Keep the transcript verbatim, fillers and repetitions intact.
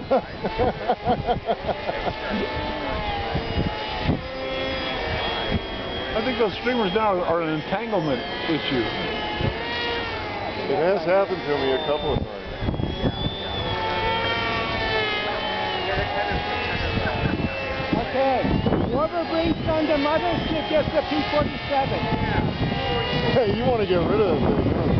I think those streamers now are an entanglement issue. It has happened to me a couple of times. Okay, whoever brings Thunder Mother should get the P forty-seven. Hey, you want to get rid of that thing, huh?